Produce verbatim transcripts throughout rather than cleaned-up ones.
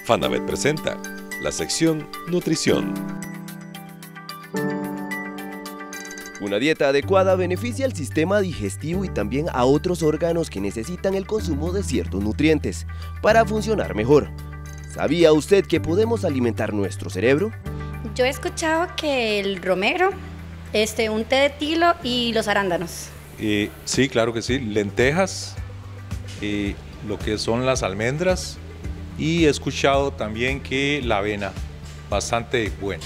Fanavet presenta la sección Nutrición. Una dieta adecuada beneficia al sistema digestivo y también a otros órganos que necesitan el consumo de ciertos nutrientes para funcionar mejor. ¿Sabía usted que podemos alimentar nuestro cerebro? Yo he escuchado que el romero, este, un té de tilo y los arándanos. Eh, sí, claro que sí, lentejas, eh, lo que son las almendras, y he escuchado también que la avena, bastante buena.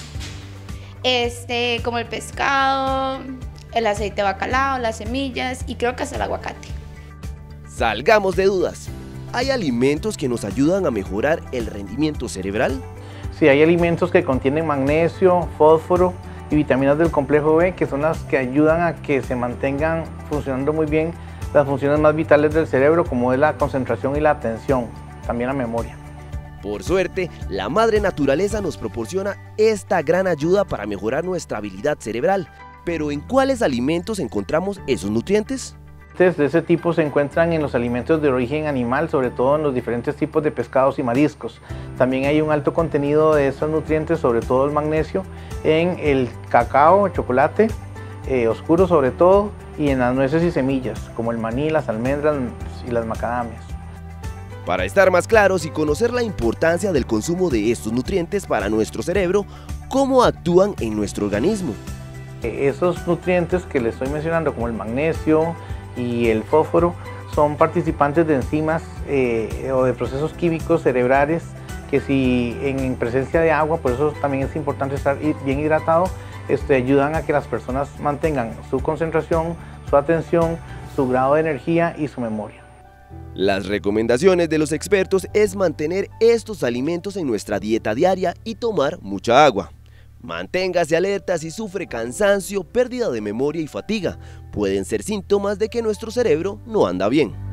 Este, como el pescado, el aceite de bacalao, las semillas y creo que hasta el aguacate. Salgamos de dudas. ¿Hay alimentos que nos ayudan a mejorar el rendimiento cerebral? Sí, hay alimentos que contienen magnesio, fósforo y vitaminas del complejo B, que son las que ayudan a que se mantengan funcionando muy bien las funciones más vitales del cerebro, como es la concentración y la atención, también la memoria. Por suerte, la madre naturaleza nos proporciona esta gran ayuda para mejorar nuestra habilidad cerebral. Pero ¿en cuáles alimentos encontramos esos nutrientes? De ese tipo se encuentran en los alimentos de origen animal, sobre todo en los diferentes tipos de pescados y mariscos. También hay un alto contenido de estos nutrientes, sobre todo el magnesio, en el cacao, el chocolate, eh, oscuro sobre todo, y en las nueces y semillas, como el maní, las almendras y las macadamias. Para estar más claros y conocer la importancia del consumo de estos nutrientes para nuestro cerebro, ¿cómo actúan en nuestro organismo? Esos nutrientes que les estoy mencionando, como el magnesio y el fósforo, son participantes de enzimas eh, o de procesos químicos cerebrales que si en presencia de agua, por eso también es importante estar bien hidratado, este, ayudan a que las personas mantengan su concentración, su atención, su grado de energía y su memoria. Las recomendaciones de los expertos es mantener estos alimentos en nuestra dieta diaria y tomar mucha agua. Manténgase alerta si sufre cansancio, pérdida de memoria y fatiga. Pueden ser síntomas de que nuestro cerebro no anda bien.